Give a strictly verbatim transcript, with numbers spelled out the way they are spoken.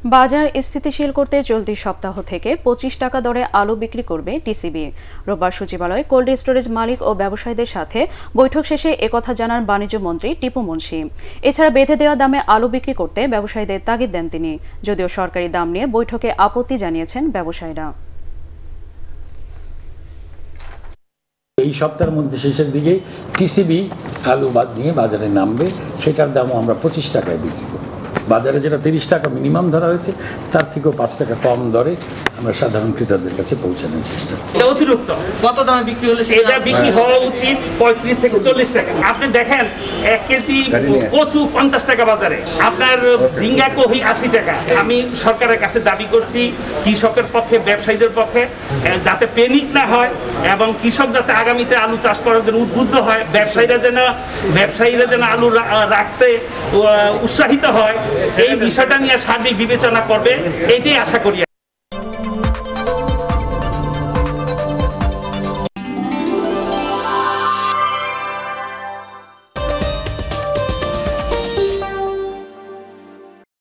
বাজার স্থিতিশীল করতে চলতি সপ্তাহ থেকে পঁচিশ টাকা দরে আলু বিক্রি করবে টিসিবি। রোববার সচিবালয়ে কোল্ড স্টোরেজ মালিক ও ব্যবসায়ীদের সাথে বৈঠক শেষে একথা জানান বাণিজ্য মন্ত্রী টিপু মুন্সি। এছাড়া বেঁধে দেওয়া দামে আলু বিক্রি করতে ব্যবসায়ীদের তাগিদ দেন তিনি। যদিও সরকারি দাম নিয়ে বৈঠকে আপত্তি জানিয়েছেন ব্যবসায়ীরা। এই সপ্তাহের মধ্যে শেষের দিকে টিসিবি আলু বাদ নিয়ে বাজারে নামবে, সেটার দামও আমরা পঁচিশ টাকায় বিক্রি করব। বাজারে যেটা তিরিশ টাকা মিনিমাম ধরা হয়েছে তার থেকেও পাঁচ টাকা কম দরে আমরা সাধারণ ক্রেতাদের কাছে পৌঁছানোর চেষ্টা করি। অতিরিক্ত কত দামে বিক্রি হলে সেটা বিক্রি হওয়া উচিত পঁয়ত্রিশ থেকে চল্লিশ টাকা। আপনি দেখেন এক কেজি কচু পঞ্চাশ টাকা বাজারে, আপনার ঝিঙ্গা কপি আশি টাকা। আমি সরকারের কাছে দাবি করছি কৃষকের পক্ষে, ব্যবসায়ীদের পক্ষে, যাতে প্যানিক না হয় এবং কৃষক যাতে আগামীতে আলু চাষ করার জন্য উদ্বুদ্ধ হয়, ব্যবসায়ীরা যেন ব্যবসায়ীরা যেন আলু রাখতে উৎসাহিত হয়, এই বিষয়টা নিয়ে সার্বিক বিবেচনা করবে, এটাই আশা করি।